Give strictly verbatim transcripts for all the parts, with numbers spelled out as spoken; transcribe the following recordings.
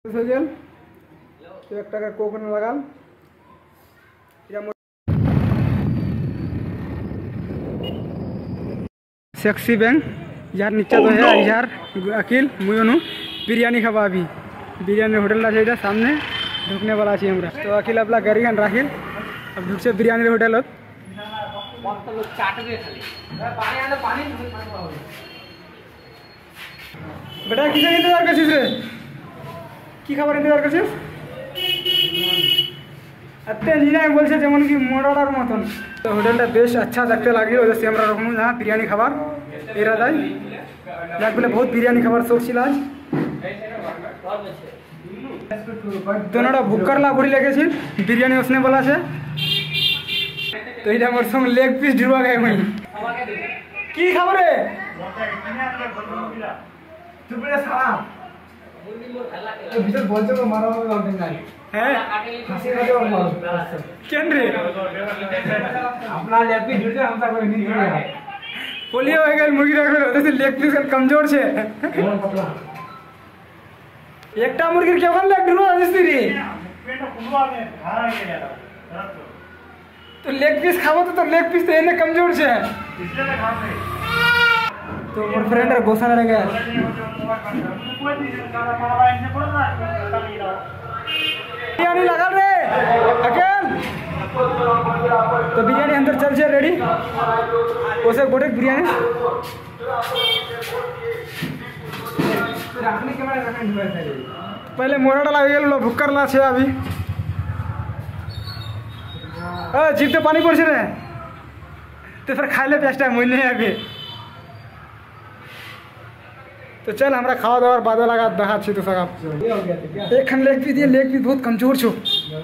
গেল তো এক টাকা কোকন লাগাল सेक्सी बैंक यार नीचे तो है यार अकिल मुझे बिरयानी खावा अभी बिरयानी होटल चाहिए सामने ढुकने वाला चाहिए हमरा तो अकिल अपना गाड़ी खान राखिल अब ढुक से बिरयानी होटल बेटा किसे इंतजार करছিস रे কি খাবার इंतजार करছিস अत्ते निना बोलছে যেমন কি মোড়ার মতন तो होटलটা বেশ अच्छा देखते लगे वजह से हमरा रखनु जहाँ बिरयानी खाबार एरा जाए लाग बोले बहुत बिरयानी खाबार शौक छिल आज दोनोटा बुक करला बुढ़ी लगे छिल बिरयानी उसने बोला से तो इटा मोर संग लेग पीस ढुवा गए मैं की खाबर रे तुमरे साला तो भीतर बोलते को मारा मारा गाउंटिंग गाड़ी हैं हंसी खाते और मारो केन रे अपना लेग पीस ढुर से हम तक नहीं ढुरा पोलियो हो गया मुर्गी रख रहे होते लेग पीस कमजोर छे एकटा मुर्गी केवन लेग ढुरा दिसती रे पेट फुलवा में हारा गया तो लेग पीस खावो तो लेग पीस तो एने कमजोर छे इसलिए मैं खा रहे तो मोर फ्रेंड रे गोसा रह गया बिरयानी लगा रे अकेल तो बिरयानी अंदर चल से रेडी ओसे गोटे बिरयानी रखने के बाद रखने पहले मोरा डाला गेल भुक्कर ला छे अभी ए जीप तो पानी पड़ रे तो फिर खाइले पेस्टा मुइले अभी तो चल हमरा खावा दावा बादे लगा दहा छी तो सका एक खन लेग पीस दिए लेग पीस बहुत कमजोर छो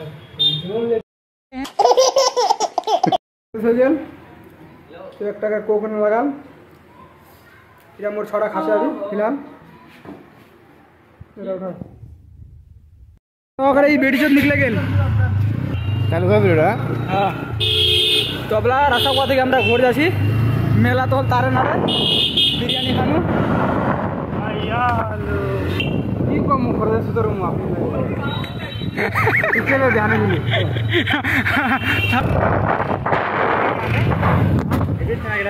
सजल तो एक टाका कोकन लगाल इरा मोर छोड़ा खासे अभी फिलहाल तो अगर ये बेटी चोट निकले गेल चालू कर बेटा हां तो अबला रास्ता को থেকে আমরা ঘুরে যাচ্ছি মেলা তো তারে নারে বিরিয়ানি খানু यालो ई को मुख कर सुतर मु आप इके में ध्यान मिली एजे छाइरा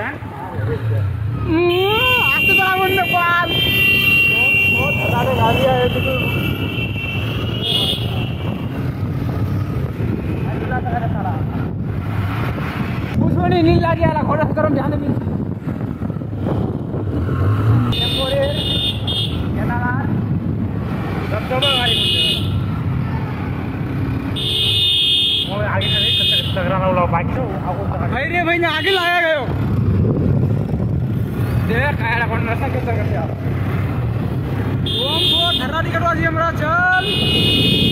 आस्ते बड़ा बंद पाल बहुत सारे गाड़ी है तो अगला तरह सारा कुछ नहीं नील गाड़ी वाला खोड़ा सुतर ध्यान मिली ये दबदबा गाड़ी और आगे ना रे तगड़ा ना बाइक तो भाई रे भाई ने आगे लाया गयो देख कायरा कोन नशा के तरह से ओम को धर्रा टिकट वाजी हमरा चल